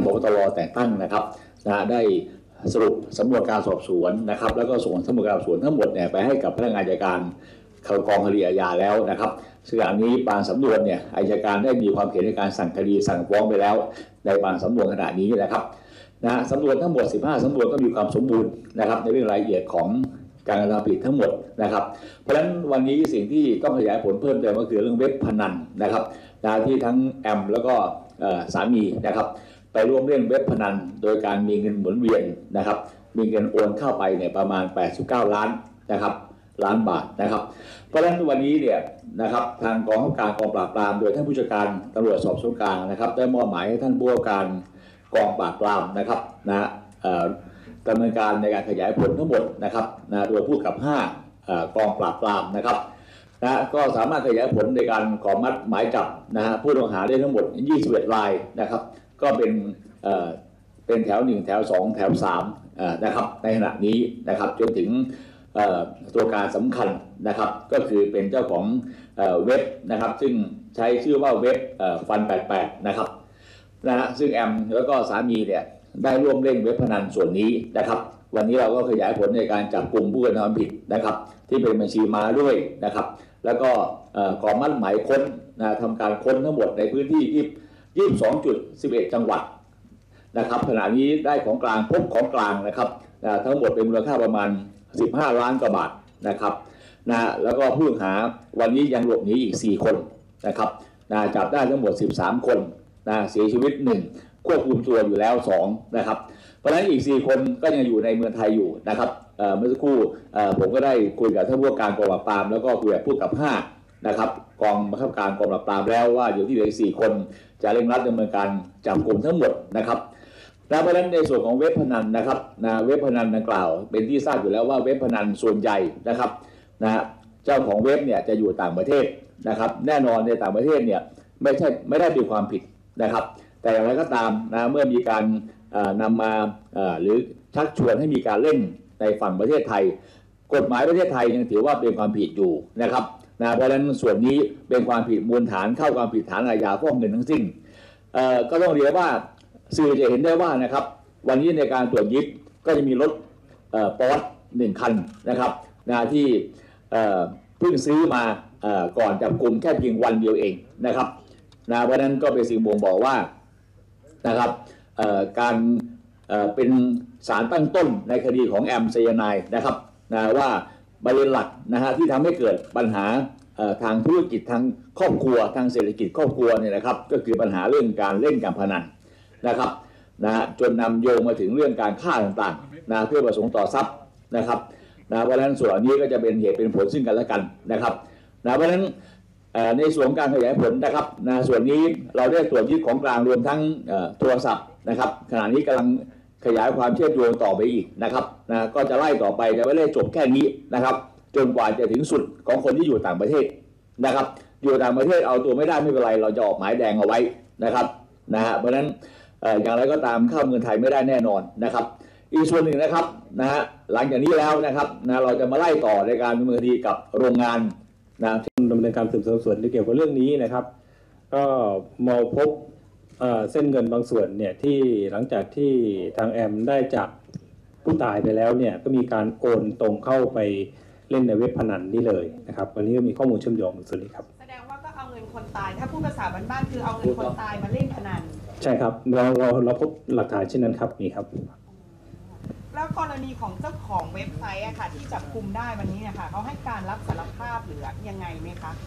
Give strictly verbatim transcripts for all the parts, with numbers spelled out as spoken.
พบตรแต่งตั้งนะครับนะได้สรุปสำนวนการสอบสวนนะครับแล้วก็ส่งสำนวนการสอบสวนทั้งหมดเนี่ยไปให้กับพนักงานอัยการกองคดีอาญาแล้วนะครับซึ่งอันนี้บางสำนวนเนี่ยอัยการได้มีความเห็นในการสั่งคดีสั่งฟ้องไปแล้วในบางสำนวนขณะนี้นะครับนะสำนวนทั้งหมดสิบห้าสำนวนก็มีความสมบูรณ์นะครับในเรื่องรายละเอียดของการกระทำผิดทั้งหมดนะครับเพราะฉะนั้นวันนี้สิ่งที่ต้องขยายผลเพิ่มเติมก็คือเรื่องเว็บพนันนะครับที่ทั้งแอมแล้วก็สามีนะครับไปร่วมเล่นเว็บพนันโดยการมีเงินหมุนเวียนนะครับมีเงินโอนเข้าไปเนี่ยประมาณแปดสิบเก้าล้านนะครับล้านบาทนะครับเพราะฉะนั้นวันนี้เนี่ยนะครับทางกองบังคับการกองปราบปรามโดยท่านผู้จัดการตำรวจสอบสวนกลางนะครับได้มอบหมายให้ท่านผู้ว่าการกองปราบปรามนะครับนะดำเนินการในการขยายผลทั้งหมดนะครับนะโดยผู้กับห้ากองปราบปรามนะครับนะก็สามารถขยายผลในการขอมัดหมายจับนะฮะผู้ต้องหาได้ทั้งหมดยี่สิบเอ็ดรายนะครับก็เป็นเอ่อเป็นแถวหนึ่งแถวสองแถวสามนะครับในขณะนี้นะครับจนถึงตัวการสำคัญนะครับก็คือเป็นเจ้าของเว็บนะครับซึ่งใช้ชื่อว่าเว็บฟันแปดแปดนะครับนะฮะซึ่งแอมแล้วก็สามีเนี่ยได้ร่วมเล่นเว็บพนันส่วนนี้นะครับวันนี้เราก็ขยายผลในการจับกลุ่มผู้กระทำผิดนะครับที่เป็นบัญชีม้าด้วยนะครับแล้วก็ขอมัดหมายค้นนะทำการค้นทั้งหมดในพื้นที่ยี่สิบสองจุดสิบเอ็ดจังหวัดนะครับขณะนี้ได้ของกลางพบของกลางนะครับทั้งหมดเป็นมูลค่าประมาณสิบห้าล้านกว่าบาทนะครับนะแล้วก็ผู้ต้องหาวันนี้ยังหลบหนีอีกสี่คนนะครับนะจับได้ทั้งหมดสิบสามคนนะเสียชีวิตหนึ่งควบคุมตัวอยู่แล้วสองนะครับเพราะฉะนั้นอีกสี่คนก็ยังอยู่ในเมืองไทยอยู่นะครับเมื่อสักครู่ผมก็ได้คุยกับท่านผู้ว่าการกองปราบปรามแล้วก็คุยกับผู้กับห้านะครับกองบังคับการกองปราบปรามแล้วว่าอยู่ที่เหลือสี่คนจะเร่งรัดดำเนินการจับกลุ่มทั้งหมดนะครับและเพราะฉะนั้นในส่วนของเว็บพนันนะครับนะเว็บพนันดังกล่าวเป็นที่ทราบอยู่แล้วว่าเว็บพนันส่วนใหญ่นะครับนะเจ้าของเว็บเนี่ยจะอยู่ต่างประเทศนะครับแน่นอนในต่างประเทศเนี่ยไม่ใช่ไม่ได้มีความผิดนะครับแต่อย่างไรก็ตามนะเมื่อมีการนำมาหรือชักชวนให้มีการเล่นในฝั่งประเทศไทยกฎหมายประเทศไทยยังถือว่าเป็นความผิดอยู่นะครับนะเพราะฉะนั้นส่วนนี้เป็นความผิดมูลฐานเข้าความผิดฐานอาญาฟอกเงินทั้งสิ้นก็ต้องเรียกว่าสื่อจะเห็นได้ว่านะครับวันนี้ในการตรวจยึดก็จะมีรถปอร์ชหนึ่งคันนะครับนะที่เพิ่งซื้อมาก่อนจับกลุ่มแค่เพียงวันเดียวเองนะครับนะเพราะนั้นก็เป็นสิ่งบ่งบอกว่านะครับการเป็นสารตั้งต้นในคดีของแอมไซยาไนด์นะครับนะว่าประเด็นหลักนะฮะที่ทำให้เกิดปัญหาทางธุรกิจทางครอบครัวทางเศรษฐกิจครอบครัวเนี่ยนะครับก็คือปัญหาเรื่องการเล่นการพนันนะครับนะจนนำโยงมาถึงเรื่องการฆ่าต่างๆนะเพื่อประสงค์ต่อทรัพย์นะครับนะเพราะฉะนั้นส่วนนี้ก็จะเป็นเหตุเป็นผลซึ่งกันและกันนะครับนะเพราะฉะนั้นในส่วนการขยายผลนะครับนะส่วนนี้เราได้ตรวจยึดของกลางรวมทั้งโทรศัพท์นะครับขณะนี้กำลังขยายความเชื่อมโยงต่อไปอีกนะครับนะก็จะไล่ต่อไปจะไม่ได้จบแค่นี้นะครับจนกว่าจะถึงสุดของคนที่อยู่ต่างประเทศนะครับอยู่ต่างประเทศเอาตัวไม่ได้ไม่เป็นไรเราจะออกหมายแดงเอาไว้นะครับนะฮะเพราะฉะนั้นอย่างไรก็ตามเข้าเมืองไทยไม่ได้แน่นอนนะครับอีกส่วนหนึ่งนะครับนะฮะหลังจากนี้แล้วนะครับนะเราจะมาไล่ต่อในการดำเนินคดีกับโรงงานนะดำเนินการสืบสวนส่วนที่เกี่ยวกับเรื่องนี้นะครับก็มาพบเส้นเงินบางส่วนเนี่ยที่หลังจากที่ทางแอมได้จากผู้ตายไปแล้วเนี่ยก็มีการโอนตรงเข้าไปเล่นในเว็บพนันนี่เลยนะครับวันนี้ก็มีข้อมูลเชื่อมโยงส่วนนี้ครับแสดงว่าก็เอาเงินคนตายถ้าพูดภาษาบ้านๆคือเอาเงินคนตายมาเล่นพนันใช่ครับเราเราเราพบหลักฐานเช่นนั้นครับมีครับแล้วกรณีของเจ้าของเว็บไซต์อะค่ะที่จับกุมได้วันนี้นะคะเขาให้การรับสารภาพหรือยังไงไหมคะ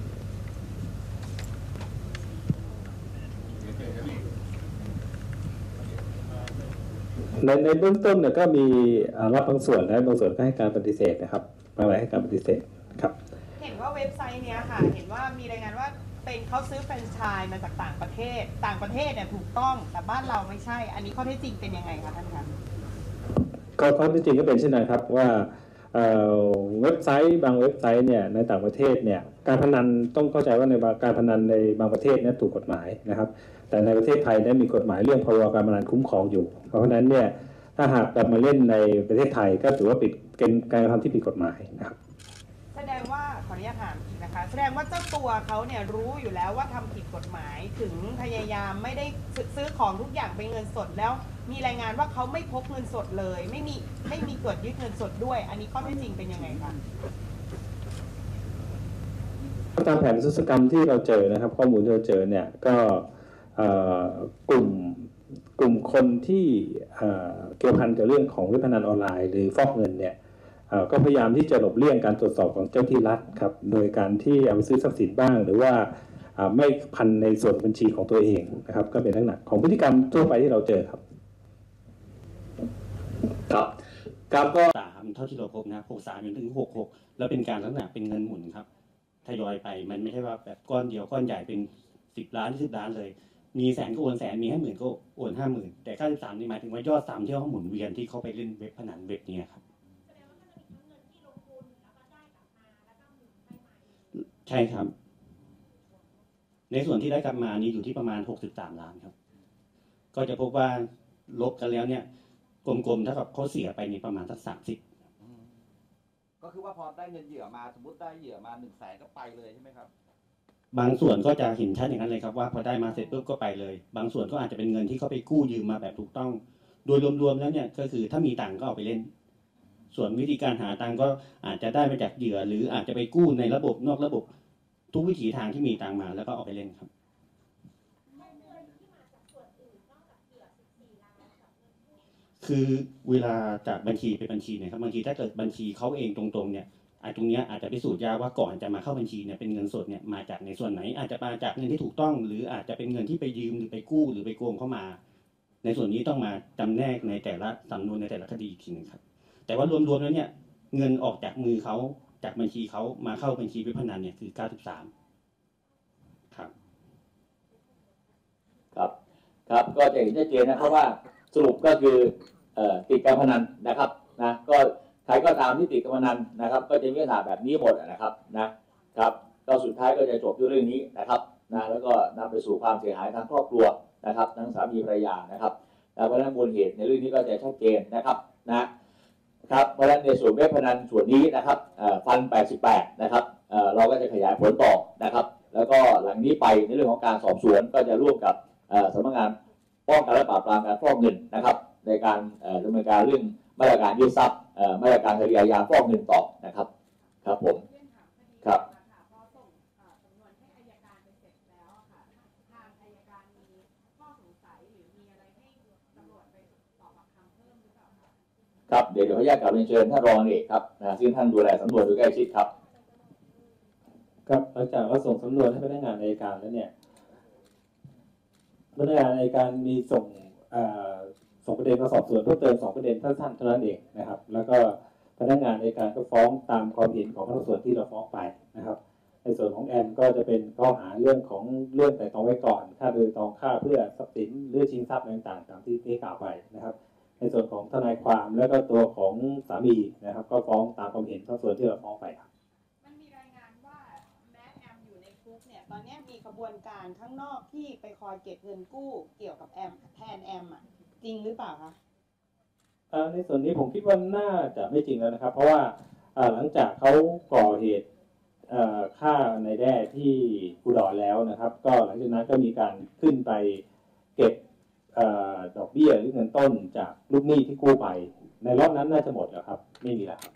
ในในเบื้องต้นเนี่ยก็มีรับบางส่วนและบางส่วนก็ให้การปฏิเสธนะครับบางรายให้การปฏิเสธครับเห็นว่าเว็บไซต์เนี้ยค่ะเห็นว่ามีรายงานว่าเป็นเขาซื้อแฟรนไชส์มาจากต่างประเทศต่างประเทศเนี่ยถูกต้องแต่บ้านเราไม่ใช่อันนี้ข้อเท็จจริงเป็นยังไงคะท่านคะก็ข้อเท็จจริงก็เป็นเช่นนั้นครับว่าเว็บไซต์บางเว็บไซต์เนี่ยในต่างประเทศเนี่ยการพนันต้องเข้าใจว่าในการพนันในบางประเทศนั้นถูกกฎหมายนะครับแต่ในประเทศไทยได้มีกฎหมายเรื่องพรบการพนันคุ้มครองอยู่เพราะฉะนั้นเนี่ยถ้าหากกลับมาเล่นในประเทศไทยก็ถือว่าผิดเป็นการกระทำที่ผิดกฎหมายนะครับแสดงว่าขออนุญาตถามอีกนะคะคะแสดงว่าเจ้าตัวเขาเนี่ยรู้อยู่แล้วว่าทำผิดกฎหมายถึงพยายามไม่ได้ซื้อของทุกอย่างเป็นเงินสดแล้วมีรายงานว่าเขาไม่พกเงินสดเลยไม่มีไม่มีตรวจยึดเงินสดด้วยอันนี้ข้อเท็จจริงเป็นยังไงคะตามแผนพฤติกรรมที่เราเจอนะครับข้อมูลที่เราเจอเนี่ยก็กลุ่มกลุ่มคนที่เกี่ยวพันกับเรื่องของเว็บพนันออนไลน์หรือฟอกเงินเนี่ยก็พยายามที่จะหลบเลี่ยงการตรวจสอบของเจ้าที่รัฐครับโดยการที่เอาไปซื้อทรัพย์สินบ้างหรือว่าไม่พันในส่วนบัญชีของตัวเองนะครับก็เป็นลักษณะของพฤติกรรมทั่วไปที่เราเจอครับครับครับก็สามเท่าที่เราพบนะหกสามจนถึงหกหกแล้วเป็นการลักษณะเป็นเงินหมุนครับทยอยไปมันไม่ใช่ว่าแบบก้อนเดียวก้อนใหญ่เป็นสิบล้านสิบล้านเลยมีแสนก็โอนแสนมีห้าหมื่นก็โอนห้าหมื่นแต่เก้าสิบสามนี่หมายถึงว่ายอดสามที่เขาหมุนเวียนที่เขาไปเล่นเว็บพนันเว็บนี้ครับใช่ครับในส่วนที่ได้กลับมานี้อยู่ที่ประมาณหกสิบสามล้านครับก็จะพบว่าลบกันแล้วเนี่ยกลมๆเท่ากับเขาเสียไปในประมาณสักสามสิบก็คือว่าพอได้เงินเหยื่อมาสมมติได้เหยื่อมาหนึ่งแสนก็ไปเลยใช่ไหมครับบางส่วนก็จะเห็นชัดอย่างนั้นเลยครับว่าพอได้มาเสร็จปุ๊บก็ไปเลยบางส่วนก็อาจจะเป็นเงินที่เขาไปกู้ยืมมาแบบถูกต้องโดยรวมๆแล้วเนี่ยก็คือถ้ามีตังค์ก็เอาไปเล่นส่วนวิธีการหาตังค์ก็อาจจะได้มาจากเหยื่อหรืออาจจะไปกู้ในระบบนอกระบบทุกวิถีทางที่มีตังค์มาแล้วก็เอาไปเล่นครับคือเวลาจากบัญชีไปบัญชีเนี่ยครับบางทีถ้าเกิดบัญชีเขาเองตรงๆเนี่ยไอ้ตรงนี้อาจจะพิสูจน์ยากว่าก่อนจะมาเข้าบัญชีเนี่ยเป็นเงินสดเนี่ยมาจากในส่วนไหนอาจจะมาจากเงินที่ถูกต้องหรืออาจจะเป็นเงินที่ไปยืมหรือไปกู้หรือไปโกงเข้ามาในส่วนนี้ต้องมาจำแนกในแต่ละสำนวนในแต่ละคดีอีกทีนึงครับแต่ว่ารวมๆแล้วเนี่ยเงินออกจากมือเขาจากบัญชีเขามาเข้าบัญชีเว็บพนันเนี่ยคือเก้าสิบสามครับครับครับก็จะเห็นชัดเจนนะครับว่าสรุปก็คือติดการพนันนะครับนะก็ใครก็ตามที่ติดการพนันนะครับก็จะมีปัญหาแบบนี้หมดนะครับนะครับก็สุดท้ายก็จะจบด้วยเรื่องนี้นะครับนะแล้วก็นำไปสู่ความเสียหายทางครอบครัวนะครับทั้งสามีภรรยานะครับเพราะฉะนั้นมูลเหตุในเรื่องนี้ก็จะชัดเจนนะครับนะครับเพราะฉะนั้นในส่วนเว็บพนันส่วนนี้นะครับฟันแปดสิบแปดนะครับเราก็จะขยายผลต่อนะครับแล้วก็หลังนี้ไปในเรื่องของการสอบสวนก็จะร่วมกับสำนักงานป้องกันและปราบปรามการฟอกเงินนะครับในการดำเนินการเรื่องมาตรการยึดทรัพย์มาตรการคดีอาญาฟอกเงินต่อนะครับครับผมครับครับเดี๋ยวเดี๋ยวขออนุญาตกลับเรียนเชิญท่านรองเอกครับนะซึ่งท่านดูแลสำนวนโดยใกล้ชิดครับครับหลังจากเราส่งสำนวนให้พนักงานอัยการแล้วเนี่ยพนักงานอัยการมีส่งส่งประเด็นมาสอบสวนเพิ่มเติมสองประเด็นสั้นๆเท่านั้นเองนะครับแล้วก็พนักงานอัยการก็ฟ้องตามความเห็นของพนักส่วนที่เราฟ้องไปนะครับในส่วนของแอมก็จะเป็นข้อหาเรื่องของเรื่องแต่ตองไว้ก่อนฆ่าโดยตองฆ่าเพื่อทรัพย์สินหรือชิงทรัพย์ต่างๆตามที่ที่กล่าวไปนะครับในส่วนของทนายความและก็ตัวของสามีนะครับก็ฟ้องตามความเห็นทั้งส่วนที่เราฟ้องไปครับมันมีรายงานว่าแม้แอมอยู่ในคุกเนี่ยตอนนี้มีกระบวนการข้างนอกที่ไปคอยเก็บเงินกู้เกี่ยวกับแอมแทนแอมอ่ะจริงหรือเปล่าคะในส่วนนี้ผมคิดว่าน่าจะไม่จริงแล้วนะครับเพราะว่าหลังจากเขาก่อเหตุฆ่าในแด้ที่อุดรแล้วนะครับก็หลังจากนั้นก็มีการขึ้นไปเก็บดอกเบี้ยหรือเงินต้นจากลูกหนี้ที่กู้ไปในรอบนั้นน่าจะหมดแล้วครับไม่มีแล้วครับ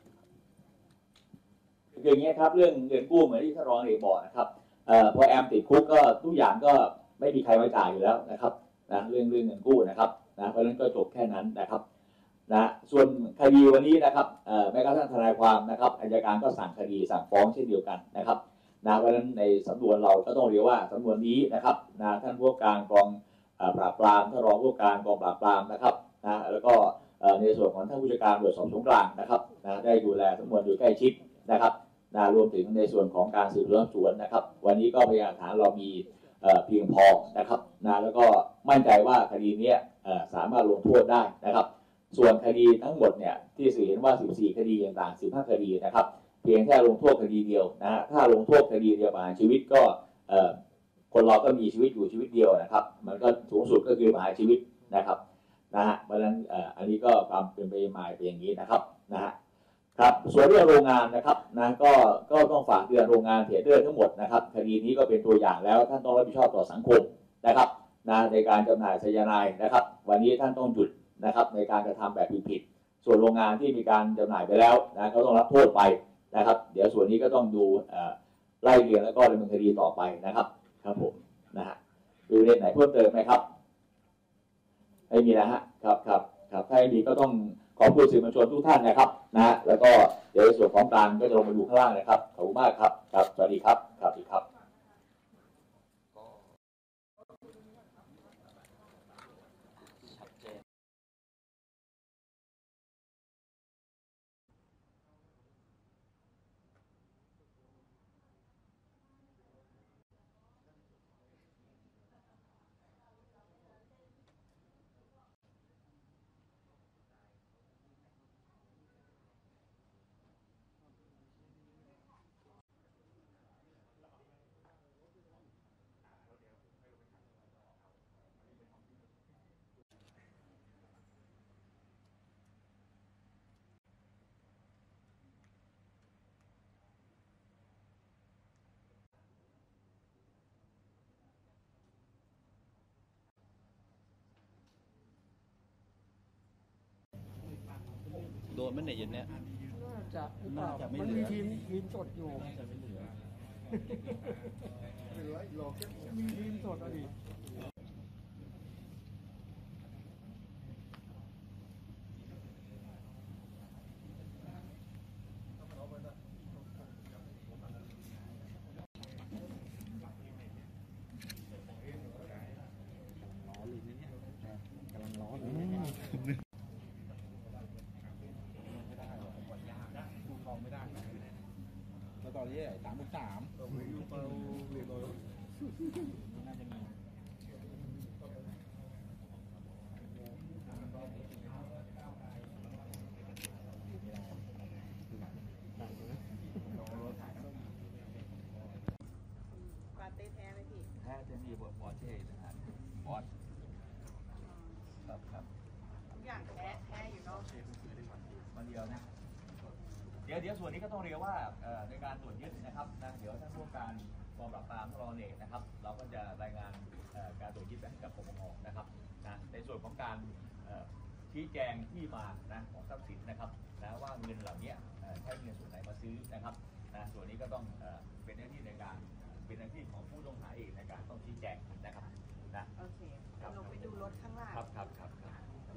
อย่างนี้ครับเรื่องเงินกู้เหมือนที่ท่านรองเอกบอกนะครับพอแอมติดคุกก็ทุกอย่างก็ไม่มีใครมาจ่ายอยู่แล้วนะครับนะเรื่องเรื่องเงินกู้นะครับนะเพราะฉะนั้นก็จบแค่นั้นนะครับนะส่วนคดีวันนี้นะครับแม้กระทั่งทนายความนะครับอัยการก็สั่งคดีสั่งฟ้องเช่นเดียวกันนะครับนะเพราะฉะนั้นในสำนวนเราก็ต้องเรียกว่าสำนวนนี้นะครับนะท่านผู้การกองปราบปรามท่านรองผู้การกองปราบปรามนะครับนะแล้วก็ในส่วนของท่านผู้จัดการตรวจสอบสงกรานต์นะครับนะได้ดูแลสำนวนโดยใกล้ชิดนะครับนะรวมถึงในส่วนของการสืบสวนสวนนะครับวันนี้ก็พยานฐานเรามีเพียงพอนะครับนะแล้วก็มั่นใจว่าคดีนี้สามารถลงโทษได้นะครับส่วนคดีทั้งหมดเนี่ยที่สื่อเห็นว่าสิบสี่คดีต่างๆสิบห้าคดีนะครับเพียงแค่ลงโทษคดีเดียวนะฮะถ้าลงโทษคดีเดียวประหารชีวิตก็คนเราก็มีชีวิตอยู่ชีวิตเดียวนะครับมันก็สูงสุดก็คือประหารชีวิตนะครับนะฮะเพราะฉะนั้นอันนี้ก็ความเป็นไปมาเป็นอย่างนี้นะครับนะฮะครับส่วนเรื่องโรงงานนะครับนะก็ก็ต้องฝากเตือนโรงงานเทรดเดอร์ทั้งหมดนะครับคดีนี้ก็เป็นตัวอย่างแล้วท่านต้องรับผิดชอบต่อสังคมนะครับนะในการจำหน่ายไซยาไนด์นะครับวันนี้ท่านต้องหยุดนะครับในการกระทำแบบผิดๆส่วนโรงงานที่มีการจำหน่ายไปแล้วนะเขาต้องรับโทษไปนะครับเดี๋ยวส่วนนี้ก็ต้องดูไล่เรียงแล้วก็ดำเนินคดีต่อไปนะครับครับผมนะฮะมีประเด็นไหนเพิ่มเติมไหมครับไม่มีนะฮะครับครับครับถ้าไม่มีก็ต้องขอบคุณสื่อมวลชนทุกท่านนะครับนะฮะแล้วก็เดี๋ยวในส่วนของการก็จะลงมาดูข้างล่างนะครับขอบคุณมากครับครับสวัสดีครับครับอีกครับโดนมันในเย็นเนี้ยน่าจะหรือเปล่าน่าจะไม่มันเหลืมีอทีมทีมสดอยู่น่าจะไม่เหลือเหลืออีกหรอกมีทีมสดอะดิแล้วตอนนี้สามบวกสามน่าจะมีปาเต้แท้ไหมพี่แท้จะมีบอสเช่นะฮะบอสครับครับทุกอย่างแท้แท้อยู่เนาะวันเดียวนะเดี๋ยวเดี๋ยวส่วนนี้ก็ต้องเรียกว่าในการตรวจยึดนะครับนะเดี๋ยวท่านผู้การกองปราบปรามทรเนกนะครับเราก็จะรายงานการตรวจยึดให้กับปปงนะครับนะในส่วนของการชี้แจงที่มานะของทรัพย์สินนะครับนะว่าเงินเหล่านี้ใช้เงินส่วนไหนมาซื้อนะครับนะส่วนนี้ก็ต้องเป็นหน้าที่ในการเป็นหน้าที่ของผู้ต้องหาเองในการต้องชี้แจงนะครับนะโอเคลงไปดูรถข้างล่างครับครับครับครับ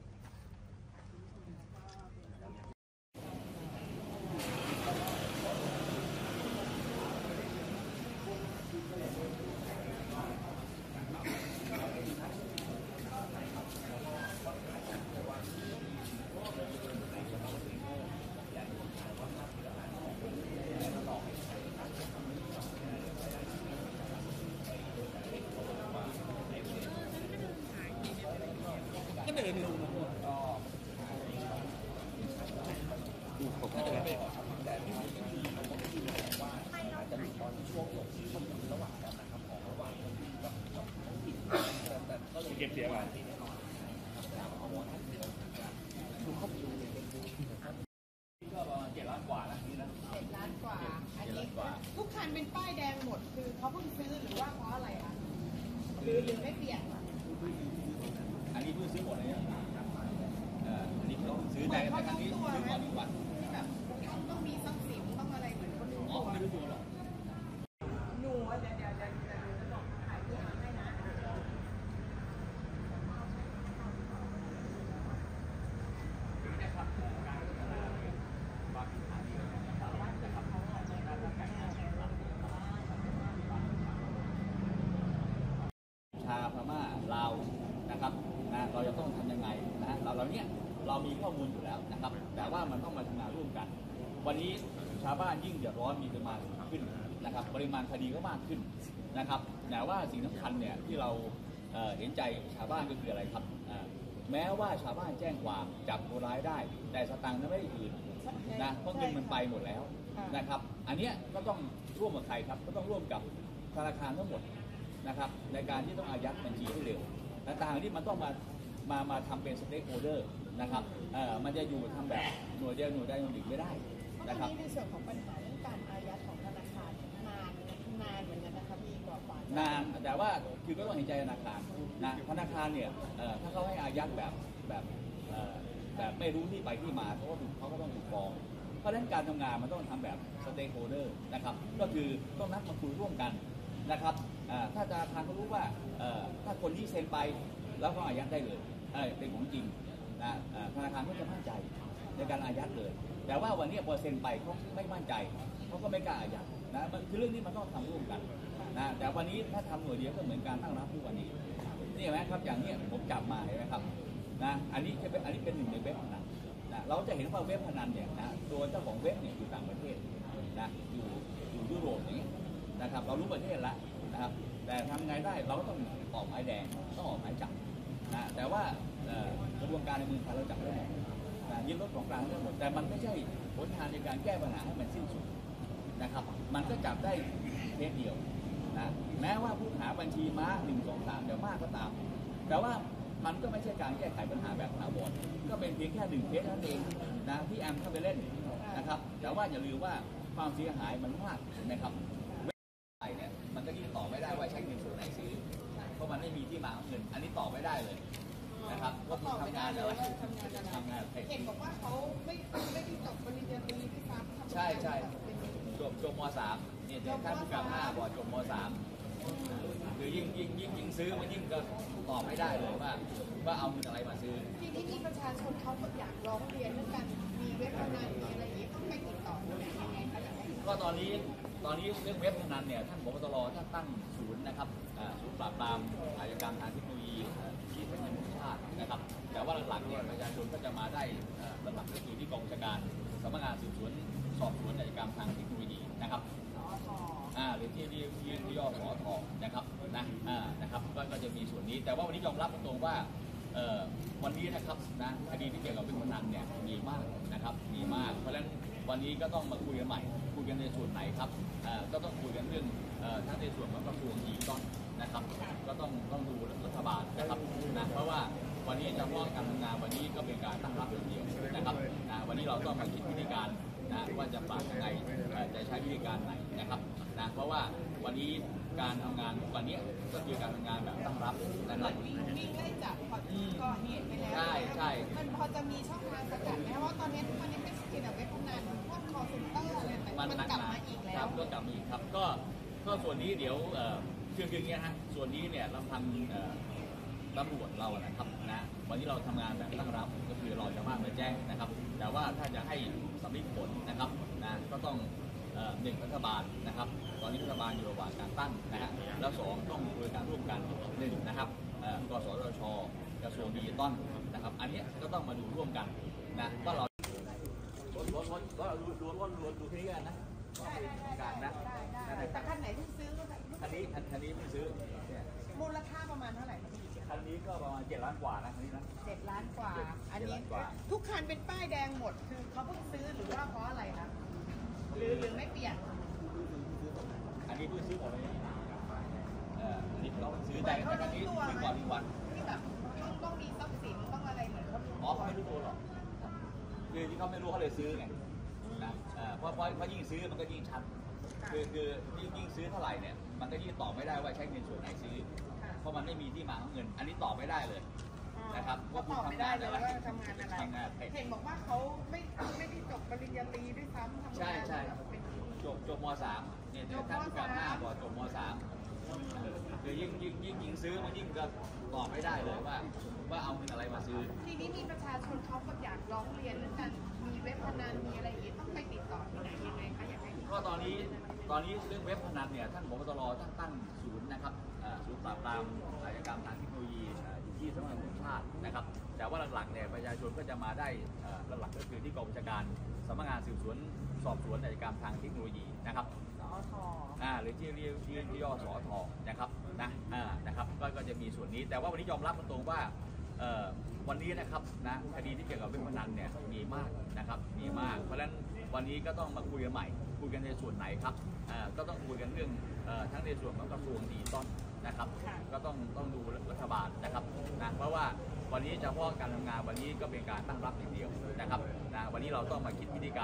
เก็บเสียงไว้ ก็ประมาณเจ็ดล้านกว่านะนี่นะเจ็ดล้านกว่า อันเจ็ดนี้ล้านกว่าทุกคันเป็นป้ายแดงหมด คือเขาเพิ่งซื้อหรือว่าเพราะอะไรคะหรือหรือไม่เปลี่ยนอันนี้เพิ่งซื้อหมดเลยนะเอ่ออันนี้เขาซื้อเหมืได้อนแต่เขาครั้งรู้นี้ตัวซื้อไหมก่อนดีกว่าที่แบบต้องต้องมีทรัพย์สินต้องอะไรเหมือนเขารู้อ๋อตัวไม่รู้ตัวหรอกหนูเดี๋ยวเดี๋ยวเดี๋ยวเดี๋ยวจะบอกขายตัวให้นะชาพม่าลาวนะครับนะเราจะต้องทำยังไงนะเราเราเนี้ยเรามีข้อมูลอยู่แล้วนะครับ แต่ว่ามันต้องมาทำงานร่วมกัน วันนี้ชาวบ้านยิ่งเดือดร้อนมีปริมาณขึ้นนะครับปริมาณคดีก็มากขึ้นนะครับแต่ว่าสิ่งสำคัญเนี่ยที่เราเอ่อเห็นใจชาวบ้านก็คืออะไรครับอ่าแม้ว่าชาวบ้านแจ้งความจับตัวร้ายได้ แต่สตังค์นั้นไม่ได้คืนนะเพราะเงินมันไปหมดแล้วนะครับ อันเนี้ยก็ต้องร่วมกับใครครับก็ต้องร่วมกับธนาคารทั้งหมดนะครับในการที่ต้องอายัดบัญชีให้เร็วและต่างๆที่มันต้องมามามาทำเป็นสเต็กโฮเดอร์นะครับเอ่อมันจะอยู่ทำแบบหน่วยเดียวหน่วยใดหน่วยหนึ่งไม่ได้นะครับในส่วนของปัญหาเรื่องการอายัดของธนาคารนานนานเหมือนกันนะคะพี่กว่ากว่านานแต่ว่าคือก็ต้องเห็นใจธนาคารนะธนาคารเนี่ยเอ่อถ้าเขาให้อายัดแบบแบบเอ่อแบบไม่รู้ที่ไปที่มาเขาก็ถูกเขาก็ต้องถูกฟ้องเพราะฉะนั้นการทำงานมันต้องทำแบบสเต็กโฮเดอร์นะครับก็คือต้องนัดมาคุยร่วมกันนะครับอ่าถ้าธนาคารเขารู้ว่าเอ่อถ้าคนที่เซ็นไปแล้วก็อายัดได้เลยเออเป็นของจริงนะอ่าธนาคารก็จะมั่นใจในการอายัดเลยแต่ว่าวันนี้พอเซ็นไปเขาไม่มั่นใจเขาก็ไม่กล้าอายัดนะมันคือเรื่องนี้มันต้องทำร่วมกันนะแต่วันนี้ถ้าทำหน่วยเดียวก็เหมือนการตั้งรับทุกวันนี้นี่เห็นไหมครับอย่างนี้ผมจับมาเห็นไหมครับนะอันนี้อันนี้เป็นหนึ่งในเว็บพนันนะเราจะเห็นว่าเว็บพนันเนี่ยนะตัวเจ้าของเว็บเนี่ยอยู่ต่างประเทศนะอยู่อยู่ยุโรปอย่างนี้นะครับเรารู้ประเทศแล้วนะครับแต่ทำไงได้เราก็ต้องออกหมายแดงต้องออกหมายจับนะแต่ว่ากระบวนการในเมืองไทยเราจับได้ยึดรถของกลางทั้งหมดแต่มันไม่ใช่หนทางในการแก้ปัญหาให้มันสิ้นสุดนะครับมันก็จับได้เคสเดียวนะแม้ว่าผู้หาบัญชีม้าหนึ่งสองสามเดี๋ยวมากก็ตามแต่ว่ามันก็ไม่ใช่การแก้ไขปัญหาแบบถาวรก็เป็นเพียงแค่หนึ่งเคสนั่นเองนะที่แอมเข้าไปเล่นนะครับแต่ว่าอย่าลืมว่าความเสียหายมันมากนะครับเว็บไซต์เนี่ยมันก็ยิ่งต่อไม่ได้ว่าใช้เงินส่วนไหนซื้อเพราะมันไม่มีที่มาของเงินอันนี้ต่อไม่ได้เลยนะครับว่าคุณทำงานอะไรทำงานอะไรทำงานอะไรเห็นบอกว่าเขาไม่ไม่ได้จบปริญญาตรีที่ซ้ำใช่ใช่จบจบมสามเนี่ยเดี๋ยวท่านผู้การห้าบอกจบมสามคือยิ่งยิ่งยิ่งยิ่งซื้อมันยิ่งก็ตอบไม่ได้เลยว่าว่าเอาเงินอะไรมาซื้อทีนี้มีประชาชนเขาอยากร้องเรียนเรื่องการมีเว็บพนันมีอะไรอย่างนี้ต้องไปติดต่อที่ไหนยังไงคะอย่างไรก็ตอนนี้ตอนนี้เรื่องเว็บพนันเนี่ยท่านผบตรท่านตั้งศูนย์นะครับศูนย์ปราบปรามอาชญากรรมทางเทคโนโลยีที่เป็นเงินชาตินะครับแต่ว่าหลักๆเนี่ยประชาชนก็จะมาได้หลักๆก็คือที่กองบัญชาการสำนักงานสืบสวนสอบสวนอาชญากรรมทางเทคโนโลยีนะครับอ่าหรือที่ที่ที่ที่ย่อสอทนะครับนะอ่านะครับก็ก็จะมีส่วนนี้แต่ว่าวันนี้ยอมรับตรงๆว่าเอ่อวันนี้นะครับนะคดีที่เกี่ยวกับเว็บพนันเนี่ยมีมากนะครับมีมากเพราะฉะนั้นวันนี้ก็ต้องมาคุยกันใหม่คุยกันในส่วนไหนครับอ่าก็ต้องคุยกันเรื่องเอ่อทั้งในส่วนของกระทรวงดิจิทัลนะครับก็ต้องต้องดูรัฐบาลนะครับนะเพราะว่าวันนี้เฉพาะการทำงานวันนี้ก็เป็นการตั้งรับอย่างเดียวนะครับนะวันนี้เราต้องมาคิดวิธีการนะว่าจะปรับยังไงจะใช้วิธีการไหนนะครับนะเพราะว่าวันนี้การทำงานวันนี้ก็คือการทำงานแบบตั้งรับนะครับวิ่งวิ่งไล่จับก่อนก่อเหตุไปแล้วใช่ใช่มันพอจะมีช่องทางสกัดไหมเพราะว่าตอนนี้ทุกวันนี้ไม่ใช่เกี่ยวกับเว็บพนันพวกคอร์เซ็นเตอร์อะไรต่างๆมันกลับมาอีกแล้วก็กลับมาอีกครับก็ก็ส่วนนี้เดี๋ยวเอ่อคือคืออย่างเงี้ยฮะส่วนนี้เนี่ยเราทำเอ่อตำรวจเรานะครับนะวันนี้เราทำงานแบบตั้งรับก็คือรอชาวบ้านมาแจ้งนะครับแต่ว่าถ้าจะให้สำลิดผลนะครับนะก็ต้องเอ่อหนึ่งรัฐบาลนะครับตอนนี้รัฐบาลอยู่ระหว่างการตั้งนะฮะแล้วสองต้องบริการร่วมกันหนึ่งนะครับเอ่อกสทช.กระทรวงดิจิทัลนะครับอันนี้ก็ต้องมาดูร่วมกันนะว่าเรารถรถรถก็ดูดูรถดูดูที่นี่กันนะได้ได้ได้การนะได้ได้แต่คันไหนที่ซื้อก็ได้คันนี้คันคันนี้ไม่ซื้อเนี่ยมูลค่าประมาณเท่าไหร่คะพี่คันนี้ก็ประมาณเจ็ดล้านกว่านะคันนี้นะเจ็ดล้านกว่า อันนี้เจ็ดล้านกว่าทุกคันเป็นป้ายแดงหมดคือเขาเพิ่งซื้อหรือว่าเพราะอะไรคะหรือหรือไม่เปลี่ยนอันนี้เพิ่งซื้อหมดเลยเอออันนี้เราซื้อแต่แต่คันนี้ซื้อก่อนอีกวันที่แบบต้องต้องมีทรัพย์สินต้องอะไรเหมือนเขาอ๋อเขาไม่รู้ตัวหรอกคือที่เขาไม่รู้เขาเลยซื้อไงนะเออเพราะเพราะเพราะยิ่งซื้อมันก็ยิ่งชัดคือคือยิ่งยิ่งซื้อเท่าไหร่เนี่ยมันก็ยิ่งตอบไม่ได้ว่าใช้เงินส่วนไหนซื้อเพราะมันไม่มีที่มาของเงิน อันนี้ตอบไม่ได้เลยนะครับก็ตอบไม่ได้เลยว่าทำงานอะไรทำงานอะไรเห็นบอกว่าเขาไม่ไม่ได้จบปริญญาตรีด้วยซ้ำทำงานใช่ใช่เป็นจบจบมสามเนี่ยท่านผู้การห้าบอกจบมสามคือยิ่งยิ่งยิ่งยิ่งซื้อมันยิ่งก็ตอบไม่ได้เลยว่าว่าเอาเงินอะไรมาซื้อทีนี้มีประชาชนเขาก็อยากร้องเรียนเรื่องการมีเว็บพนันมีอะไรอย่างนี้ต้องไปติดต่อที่ไหนยังไงคะอย่างไรก็ตอนนี้ตอนนี้เรื่องเว็บพนันเนี่ยท่านผบตรท่านตั้งศูนย์นะครับเอ่อศูนย์ปราบปรามอาชญากรรมทางเทคโนโลยีเอ่ออยู่ที่สำนักงานตำรวจแห่งชาตินะครับแต่ว่าหลักๆเนี่ยประชาชนก็จะมาได้เอ่อหลักๆก็คือที่กองบัญชาการสำนักงานสืบสวนสอบสวนอาชญากรรมทางเทคโนโลยีนะครับสอทอ่าหรือที่เรียกที่ที่ย่อสอทอนะครับนะอ่านะครับก็ก็จะมีส่วนนี้แต่ว่าวันนี้ยอมรับตรงๆว่าเอ่อวันนี้นะครับนะคดีที่เกี่ยวกับเว็บพนันเนี่ยมีมากนะครับมีมากเพราะฉะนั้นวันนี้ก็ต้องมาคุยกันใหม่คุยกันในส่วนไหนครับอ่าก็ต้องคุยกันเรื่องเอ่อทั้งในส่วนของกระทรวงดิจิทัลนะครับก็ต้องต้องดูรัฐบาลนะครับนะเพราะว่าวันนี้เฉพาะการทำงานวันนี้ก็เป็นการตั้งรับอย่างเดียวนะครับนะวันนี้เราต้องมาคิดวิธีการ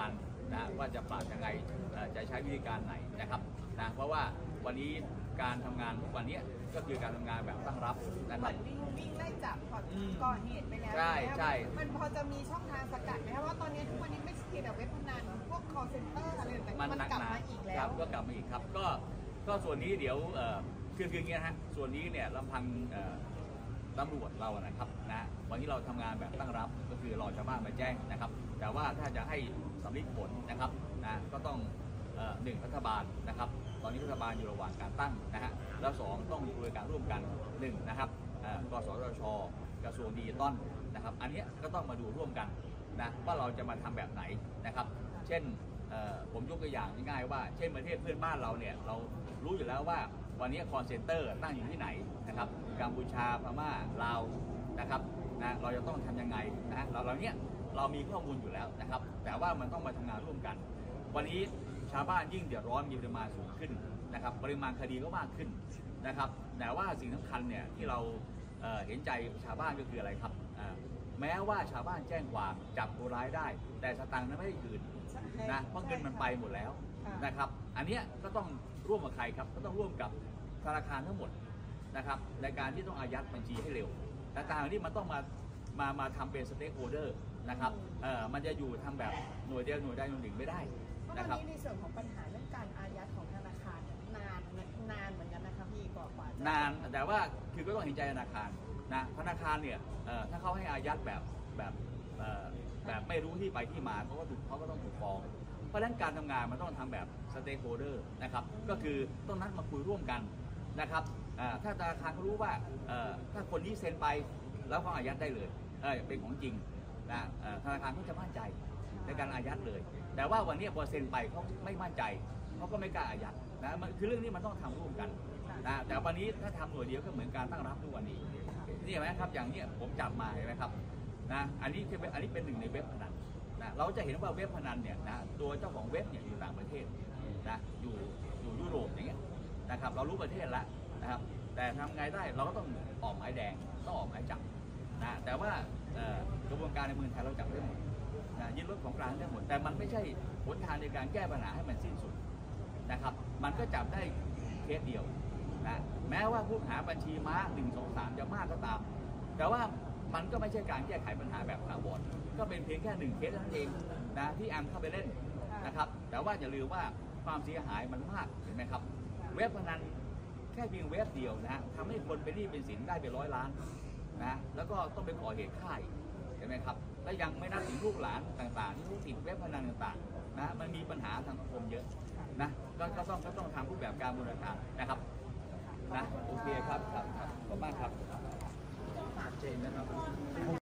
นะว่าจะปราบยังไงจะใช้วิธีการไหนนะครับนะเพราะว่าวันนี้การทำงานทุกวันนี้ก็คือการทำงานแบบตั้งรับนะคเหรัมืบอนวิ่งวิ่งไล่จับก่อนอืมก่อเหตุไปแล้วใช่ใช่มันพอจะมีช่องทางสกัดไหมครับว่าตอนนี้ทุกวันนี้ไม่ใช่เพียงแต่เว็บพนันพวก call center อะไรต่างๆมันกลับมาอีกแล้คว รับก็กลับมาอีกครับก็ก็ส่วนนี้เดี๋ยวเอ่อคือคืออย่างเงี้ยฮะส่วนนี้เนี่ยลำพังเอ่อตำรวจเรานะครับนะวันนี้เราทำงานแบบตั้งรับก็คือรอชาวบ้านมาแจ้งนะครับแต่ว่าถ้าจะให้สำลิดผลนะครับนะก็ต้องเอ่อหนึ่งรัฐบาลนะครับตอนนี้รัฐบาลอยู่ระหว่างการตั้งนะฮะแล้วสองต้องมีบริการร่วมกันหนึ่งนะครับเอ่อกสทช.กระทรวงดิจิทัลนะครับอันนี้ก็ต้องมาดูร่วมกันนะว่าเราจะมาทำแบบไหนนะครับเช่นผมยกตัวอย่างง่ายๆว่าเช่นประเทศเพื่อนบ้านเราเนี่ยเรารู้อยู่แล้วว่าวันนี้คอนเซ็นเตอร์ตั้งอยู่ที่ไหนนะครับกัมพูชาพม่าลาวนะครับนะเราจะต้องทำยังไงนะเราเราเนี้ยเรามีข้อมูลอยู่แล้วนะครับแต่ว่ามันต้องมาทำงานร่วมกันวันนี้ชาวบ้านยิ่งเดือดร้อนมีปริมาณสูงขึ้นนะครับปริมาณคดีก็มากขึ้นนะครับแต่ว่าสิ่งสำคัญเนี่ยที่เราเอ่อเห็นใจชาวบ้านก็คืออะไรครับแม้ว่าชาวบ้านแจ้งความจับตัวร้ายได้แต่สตังค์นั้นไม่ได้คืนนะเพราะเงินมันไปหมดแล้วนะครับอันนี้ก็ต้องร่วมกับใครครับก็ต้องร่วมกับธนาคารทั้งหมดนะครับในการที่ต้องอายัดบัญชีให้เร็วแต่ต่างๆนี่มันต้องมามามาทำเป็นสเต็กโฮลเดอร์นะครับเอ่อมันจะอยู่ทำแบบหน่วยเดียวหน่วยใดหน่วยหนึ่งไม่ได้นะครับเพราะตอนนี้ในส่วนของปัญหาเรื่องการอายัดของธนาคารนานนานเหมือนกันนะคะพี่กว่านานแต่ว่าคือก็ต้องเห็นใจธนาคารนะธนาคารเนี่ยถ้าเขาให้อายัดแบบแบบแบบไม่รู้ที่ไปที่มาเขาก็ถูกเขาก็ต้องถูกฟ้องเพราะฉะนั้นการทำงานมันต้องทำแบบสเต็กโฮลเดอร์นะครับก็คือต้องนัดมาคุยร่วมกันนะครับถ้าธนาคารเขารู้ว่าถ้าคนนี้เซ็นไปแล้วเขาอายัดได้เลยเป็นของจริงนะธนาคารก็จะมั่นใจในการอายัดเลยแต่ว่าวันนี้พอเซ็นไปเขาไม่มั่นใจเขาก็ไม่กล้าอายัดนะคือเรื่องนี้มันต้องทำร่วมกันนะแต่วันนี้ถ้าทำหน่วยเดียวก็เหมือนการตั้งรับทุกวันนี้นี่เห็นไหมครับอย่างนี้ผมจับมาเห็นไหมครับนะอันนี้คืออันนี้เป็นหนึ่งในเว็บพนันนะเราจะเห็นว่าเว็บพนันเนี่ยนะตัวเจ้าของเว็บเนี่ยอยู่ต่างประเทศนะอยู่อยู่ยุโรปอย่างเงี้ยนะครับเรารู้ประเทศแล้วนะครับแต่ทำไงได้เราก็ต้องออกหมายแดงต้องออกหมายจับนะแต่ว่ากระบวนการในเมืองไทยเราจับได้หมดนะยึดรถของกลางได้หมดแต่มันไม่ใช่หนทางในการแก้ปัญหาให้มันสิ้นสุดนะครับมันก็จับได้เคสเดียวนะแม้ว่าผู้หาบัญชีม้าหนึ่ง สอง สามจะมากก็ตามแต่ว่ามันก็ไม่ใช่การแก้ไขปัญหาแบบถาวรก็เป็นเพียงแค่หนึ่งเคสเท่านั้นเองนะที่แอมเข้าไปเล่นนะครับแต่ว่าอย่าลืมว่าความเสียหายมันมากเห็นไหมครับเว็บพนันแค่เพียงเว็บเดียวนะฮะทำให้คนเป็นหนี้เป็นสินได้เป็นร้อยล้านนะแล้วก็ต้องไปก่อเหตุฆ่าเห็นไหมครับและยังไม่นับถึงลูกหลานต่างๆที่ติดเว็บพนันต่างๆนะมันมีปัญหาทางสังคมเยอะนะก็ต้องก็ต้องทำรูปแบบการบูรณาการนะครับนะโอเคครับครับขอบคุณมากครับฝากเจนนะครับ